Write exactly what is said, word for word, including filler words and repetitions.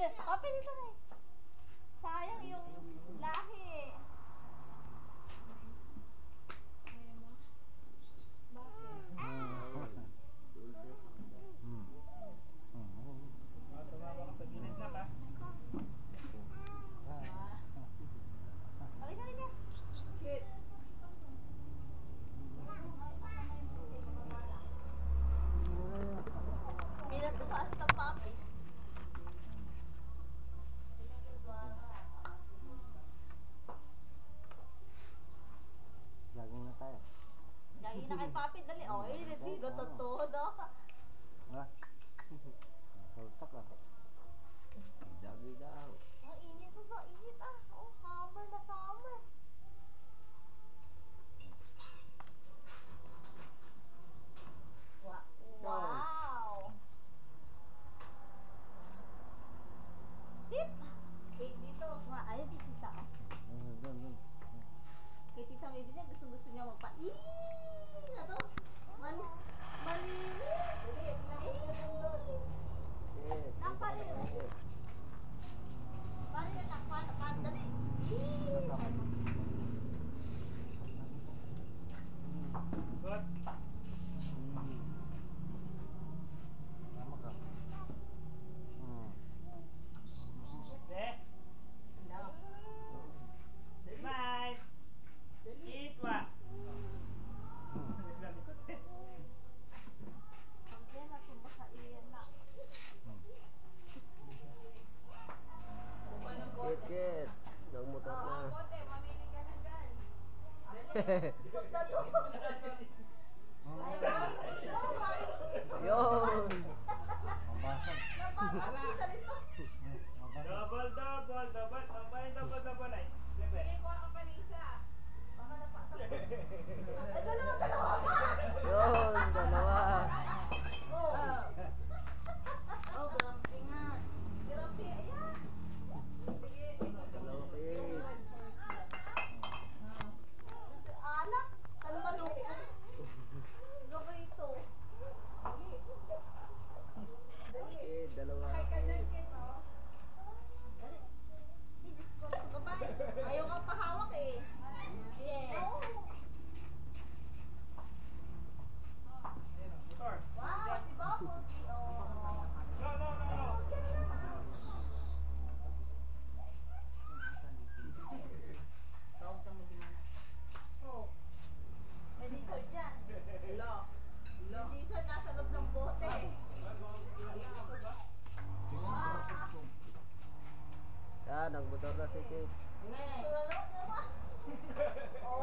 Papi dito na eh. Sayang yung lahi. Tumawa ka sa gilid na ka. Halika, halika. Cute. Pinagdukaan ka, papi. Jogging na tayo. Lagi na kay papi, dali. Oh, eh, dito todo. Ha? Sultak ah. Jogging daw. Ang init, sobrang init ah. Oh, summer na summer. Wa- Wow! Tip! Eh, dito. Nga, ayun si tita. Oh. Doon, doon, doon. Kay tita Medi niya, gusto-gusto niya magpa-ing! Ano? Man Malinis! Eh! Napalin! Paano yung takpan? Paano? Dali! Ing! Good. Tama ka. Hmm. Eh. Nice. Eat wa. Naglalikot eh. Ang yan, natumba sa iyan na. Kit, kit. Nagmutot na. Yun! Mabasag. Napapapisa nito. Mabasag. Double, double, double. Ang pa yung double, double ay. Libre. Baka napasok. Ay, dalawa, dalawa pa! Yun, dalawa. Oh! Oh, grumpy nga. Grumpy, ayan. Dalawa kit. Alak, ano malungkot? Gawin ito. Kit, dalawa kit. Dali. Hey, Diyos ko, babae. Ayaw kang pahawak eh. Yeah. Motor. Wow, si Bumblebee. Oh. No, no, no, no. Huwag yan naman. Tawag ka mo gimana. Oh. May lizard dyan. Yung lizard nasa loob ng bote. Yan, nagmotor na si Kit. Yeah. Tulala, dalawa. Oh.